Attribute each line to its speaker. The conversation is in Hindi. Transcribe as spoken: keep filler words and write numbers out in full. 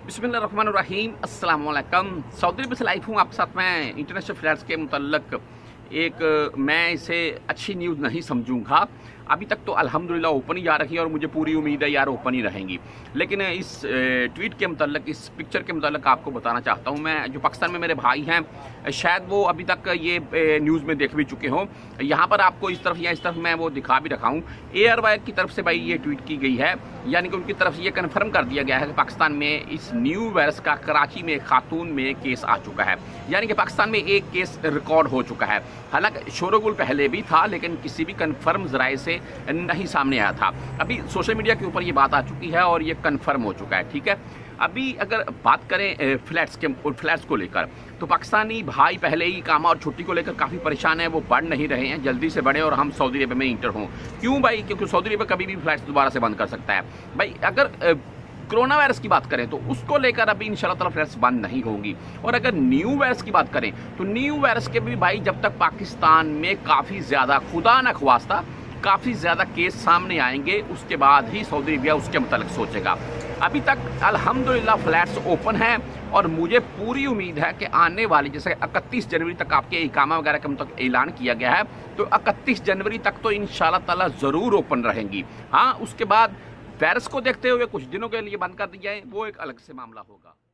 Speaker 1: बिस्मिल्लाहिर्रहमानिर्रहीम अस्सलाम वालेकुम। सऊदी अरब से लाइव हूँ आपके साथ। मैं इंटरनेशनल फ्लाइट्स के मुतल्लक एक मैं इसे अच्छी न्यूज़ नहीं समझूंगा। अभी तक तो अल्हम्दुलिल्लाह ओपन ही जा रही है और मुझे पूरी उम्मीद है यार ओपन ही रहेंगी। लेकिन इस ट्वीट के मुतल्लक, इस पिक्चर के मुतल्लक आपको बताना चाहता हूँ मैं, जो पाकिस्तान में मेरे भाई हैं शायद वो अभी तक ये न्यूज़ में देख भी चुके हों। यहाँ पर आपको इस तरफ या इस तरफ मैं वो दिखा भी रखा हूँ। एयरवायर की तरफ से भाई ये ट्वीट की गई है, यानी कि उनकी तरफ से ये कन्फर्म कर दिया गया है कि पाकिस्तान में इस न्यू वायरस का कराची में खातून में केस आ चुका है। यानी कि पाकिस्तान में एक केस रिकॉर्ड हो चुका है। हालांकि शोरगुल पहले भी था लेकिन किसी भी कन्फर्म जराए से नहीं सामने आया था। अभी सोशल मीडिया के ऊपर ये बात आ चुकी है और ये कन्फर्म हो चुका है। ठीक है, अभी अगर बात करें फ्लैट्स के फ्लैट्स को लेकर, तो पाकिस्तानी भाई पहले ही कामा और छुट्टी को लेकर काफ़ी परेशान है। वो बढ़ नहीं रहे हैं, जल्दी से बढ़े और हम सऊदी अरब में इंटर हों। क्यों भाई? क्योंकि सऊदी अरब कभी भी फ्लैट्स दोबारा से बंद कर सकता है। भाई अगर कोरोना वायरस की बात करें तो उसको लेकर अभी इंशाल्लाह ताला फ्लैट्स बंद नहीं होंगी। और अगर न्यू वायरस की बात करें तो न्यू वायरस के भी भाई जब तक पाकिस्तान में काफ़ी ज़्यादा, खुदा न ख्वास्ता, काफ़ी ज़्यादा केस सामने आएंगे उसके बाद ही सऊदी अरबिया उसके मतलब सोचेगा। अभी तक अल्हम्दुलिल्लाह फ्लैट्स ओपन हैं और मुझे पूरी उम्मीद है कि आने वाली, जैसे इकतीस जनवरी तक आपके इकामा वगैरह का मतलब ऐलान किया गया है, तो इकतीस जनवरी तक तो इंशाल्लाह ताला ज़रूर ओपन रहेंगी। हाँ, उसके बाद वायरस को देखते हुए कुछ दिनों के लिए बंद कर दी जाए वो एक अलग से मामला होगा।